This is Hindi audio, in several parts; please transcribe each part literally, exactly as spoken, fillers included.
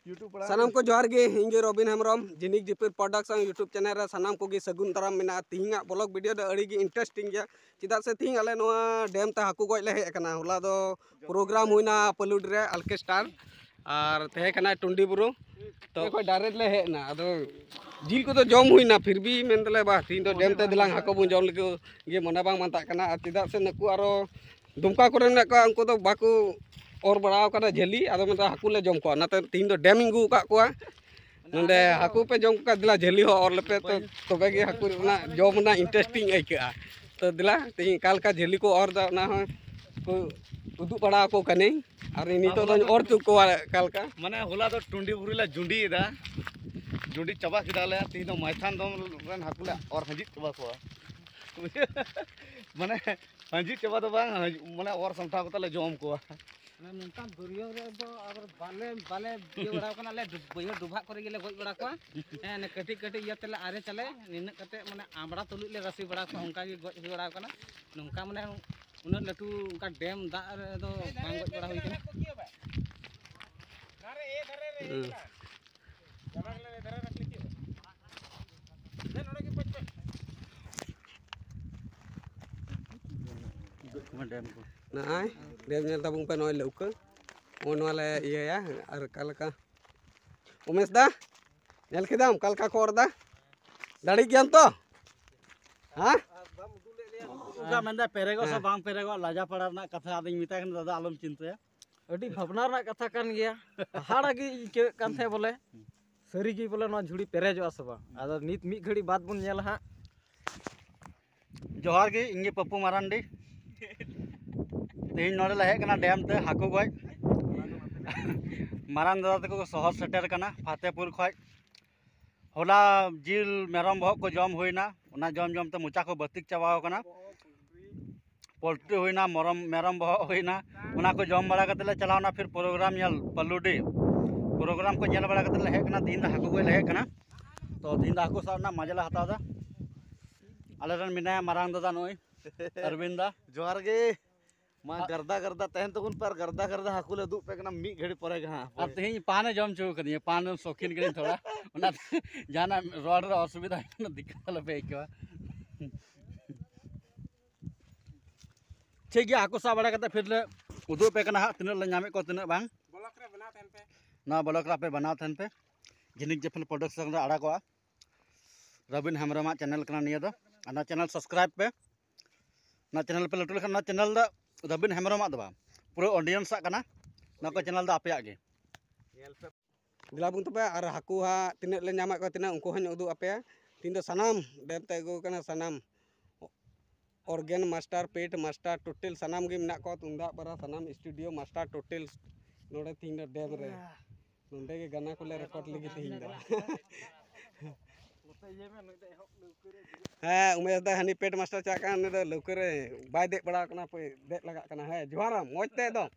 सानाम को जोहार गे इंगे रबिन हेमरम जिनिक जिपिर प्रोडक्शन यूट्यूब चैनल रे सानाम को गे सगुन ताराम मेना तिहिंगा ब्लॉग वीडियो दो अड़ी गे इंटरेस्टिंग गया चिदा से तिहिंग आले नोआ डैम ते हाकू गज ले हेज कना होला दो प्रोग्राम हुइना पलुड रे ऑर्केस्ट्रा और तहे कना टुंडी बुरु तो कोई डायरेक्ट ले हेज ना अदो जिल को तो जम हुइना फिर भी मेनतले बा तिहिं दो डैम ते दिलांग हाको बुन जम लगे गे मना बांग मानता कना चिदा से नको आरो दुमका करे मेना को उनको तो बाकू और बड़ाव कना झेली आदो मतलब हाकू ले जम को नाते तीन दो डैम इंगू का कोआ नंदे हाकू पे जम का दिला झेली हो और लेपे तो तबे गे हाकू ना जम ना इंटरेस्टिंग आइका तो दिला तीन काल का झेली को और दा ना को उदु बड़ा को कने और इनी तो और तु को काल का माने होला तो टुंडी बुरीला जुंडी दा जुंडी चबा किदाले तीन दो मैथान दम रन हाकूला और हजित चबा को माने हजित चबा तो बांग माने और समठा को तले जम को नंका दुरियो रे दो अब बाले बाले ये बड़ा कना ले बइयो डुभा करे गेले गoj बड़ा को ए ने कटी कटी ये तले आरे चले निन कते माने आमड़ा तुलु ले रसी बड़ा को उनका के गoj बड़ा कना नंका माने उन लटू उनका डैम दा रे दो बांग गoj बड़ा होई कना अरे ए धरे रे जमाग ले धरे रख ली ले नोडे के पच पे डैम को नाय डैम नेल tabung pe noy leuke on wale iya ya ar kalka umes da nel kidam kalka kor da dari gian to ha उगा मंदा पेरेगो सब बांग पेरेगो लाजा पड़ा ना कथा आदिन मिता कन दादा आलम चिंता अडी भावना रा कथा कान गया हाड़ा गी के कान थे बोले सरी गी बोले न झुड़ी पेरेजो सबा आदो नित मी घड़ी बात बुन नेल हा जोहार गे इंगे पप्पू मारांडी तीन नोडे लहे कना डैम ते हाकू गज मारान दादा तको शहर सेटर कना फातेपुर खय होला जिल मेरम बहक को जम होइना उना जम जम ते मुचा को बतिक चबाव कना पोल्ट्री होइना मरम मेरम बहक होइना उना को जम बड़ा कते ले चलावना फिर प्रोग्राम यल पल्लुडी प्रोग्राम को नेल बड़ा कते लहे कना दिन दा हाकू गज लहे कना तो दिन दा हाकू साना मजा ला हतादा आले रन मिना मारान दादा नोय अरविंदा जोहार गे मा गर्दा गर्दा तहन तो उन पर गर्दा गर्दा हाकुले दु पे कना मी घड़ी परे गा अब तेही पाने जम चो कदिए पान शौकीन करी थोड़ा उना जाना रोड रे असुविधा न दिक्कत ल पे के ठीक गया हाकू सा बड़ा कते फिर ले उदु पे कना तिन ले नामे को तिन बांग ब्लॉक रे बना थन पे ना ब्लॉक रा पे बनाव थन पे जिनिक जेफल प्रोडक्शन रे आड़ा को रबिन हेमरम चैनल कना निया दो ना चैनल सब्सक्राइब पे ना चैनल पे लटुल ना चैनल दा रबिन हेमरम दबा पूरा ऑडियंस कना ना को चैनल दा आपया गे दिला बुन तबे आर हाकू हा तिने ले नामा को तिना उनको हन उदु आपे तीन दो सनाम डैम ते गो कना सनाम ऑर्गेन मास्टर पेट मास्टर टोटल सनाम गे मेना को तुंदा बरा सनाम स्टूडियो मास्टर टोटल नोडे तीन दो डैम रे नोंडे गे गाना को ले रिकॉर्ड लगी तीन दा हाँ उमेश दा हनी पेट मास्टर चाका ने दो लौकरे बाय दे बड़ा कना पे दे लगा कना है जोहारा मोज ते दो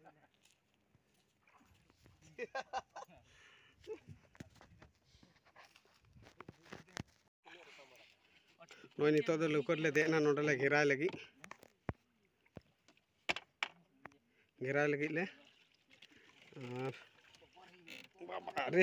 नोय नितो दो लौकर ले देना नोडे ले घेराय लगी घेराय लगी ले और बाबा रे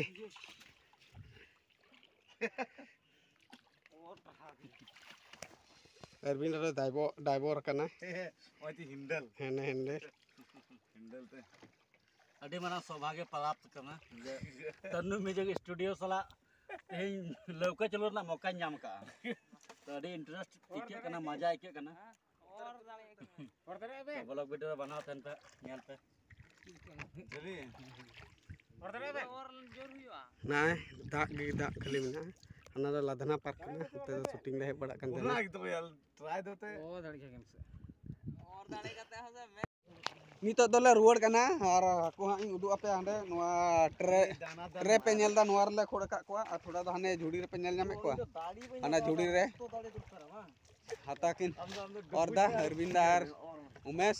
अरविंद रे दाइबो डाइवर कना ओती हिंडल हेने हेने हिंडल ते अडी मना सौभाग्य प्राप्त करना तन्नु म्यूजिक स्टूडियो सला तेही लौका चलो ना मौका नाम का तो अडी इंटरेस्ट इके कना मजा इके कना और दाले और दरे बे ब्लॉग वीडियो बनाओ तन पे नेल पे चली और दरे बे और जोर हुआ ना दाग गे दाग खाली मेना हना दा लाधना पार्क कना ते शूटिंग ले बड़ा कन ना तो यार ट्राई दोते ओ दाड़ी के गेम से और दाड़ी करते हो से नितो दोले रुवाड़ कना और हाकू हा इन उदु आपे हांडे नोआ ट्रे ट्रे पे नेल दा नोआर ले खोड़ का कोआ आ थोड़ा दो हने झुड़ी रे पे नेल नामे कोआ हना झुड़ी रे हाता किन और दा अरविंद आर उमेश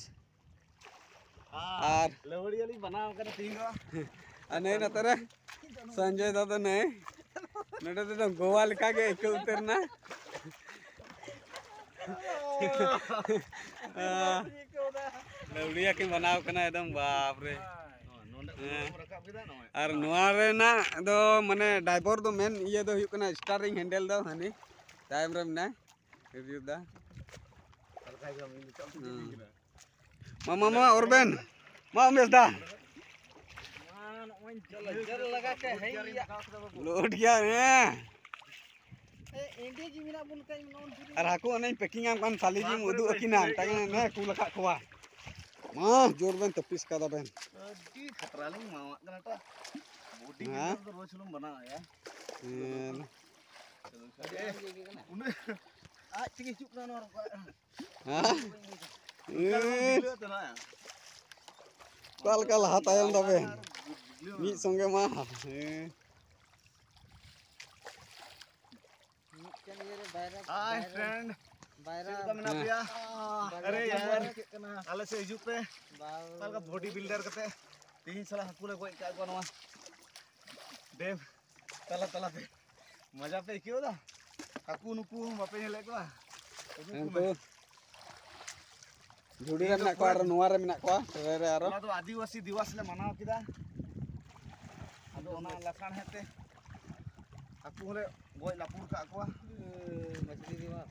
आर लवड़ी वाली बनाव कर तीन दो अने न तरे संजय दादा ने नडे तो गोवा लिखा के एक उतरना लवड़िया के बनाव कना एकदम बाप रे rakap kita no. Ar noa rena do mane driver do men iya do huyuk kana steering handle do hani time rem na review da Terkait sama ini cok Hmm. mama mama orben ma mes da जल लगा के है या load gya ne ए इंडिया जी मिना बुन का नॉन पूरी ar haku anai packing am kan sali ji udu akina tangan ne ku laka kwa ma jor ben tepis ka da ben di khatraling mawa kana ta body Hah? builder roz belum bana ya Hmm. une ah cing cuk na orang ha kalau eh gila tuh na ya kal kal hatayam da ben mi songe ma eh kan ये रे बायरा hai friend बायरा kita menap ya अरे यार आले से हिजुक पे बाव ताल का बॉडी बिल्डर कते तीन साल हाकू ले गोय का नवा देव तला तला पे मजा पे क्यों दा हाकू नुकू बापे हेले को entu judi re menak ko ar noa re menak ko re re aro तो आदिवासी दिवस ले मनाव किदा आदो ओना लखान हेते हाकू ले गोय लापुर का को मछली दिवस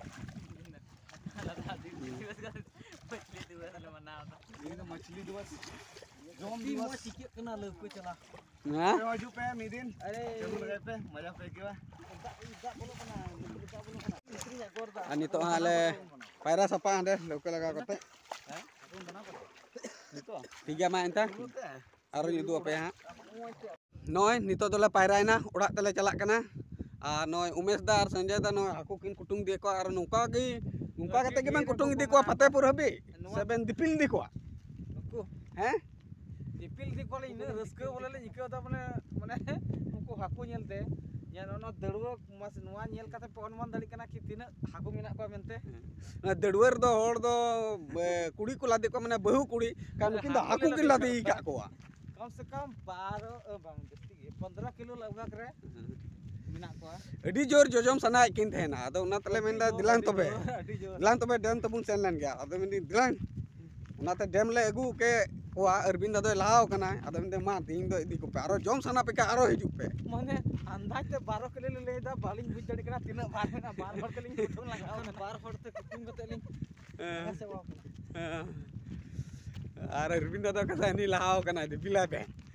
मछली दिवस ले मनावता ये तो मछली दिवस जोम ती दिवस मो चिके कना ले को चला ha पे मजू पे मिदिन अरे चलू लगे पे मजा पे किवा इदा बोलो कना इदा बोलो कना इतनी या गोरदा an nito ale paira sapa ande leuke laga kote aku bana ko itu tiga ma enta itu aro yudu ape ha noy nito dole paira na orak tele chalak kana a noy umes dar sanjay da noy haku kin kutung die ko ar nungka gi nungka kate gi bang kutung di ko Fatehpur habi seven dipil di ko aku he dipil di ko le ina raska bola le ikau ta mane mane उनको हाकू नेलते या नो दड़ुआ मस नुआ नेल कते पे अनुमान दड़ी कना कि तिना हाकू मेना को मेनते दड़ुवर दो हor do kudi ko ladi ko mane bahu kudi kan kin do haku kin ladi ka ko कम से कम बारह bang पंद्रह किलो लगभग रे मेना को adi jor jojom sana kin thena ado na tale menda dilang tobe अडी जोर dilang tobe dem tabun sen len gya ado mendi dilang onate dem le agu ke koa Arvind do lao kana ado mende ma ding do idi ko pe aro jom sana pe ka aro hiju pe माने अंदाज ते बारह किलो ले लेदा बालिंग बुझ दड़ी कना तिना बार मेना बार बार के लिंग कुटुम लगाओ ना बार बार ते कुटुम कते लिंग ऐसे वा ar Arvind do kasa ni lao kana di pila pe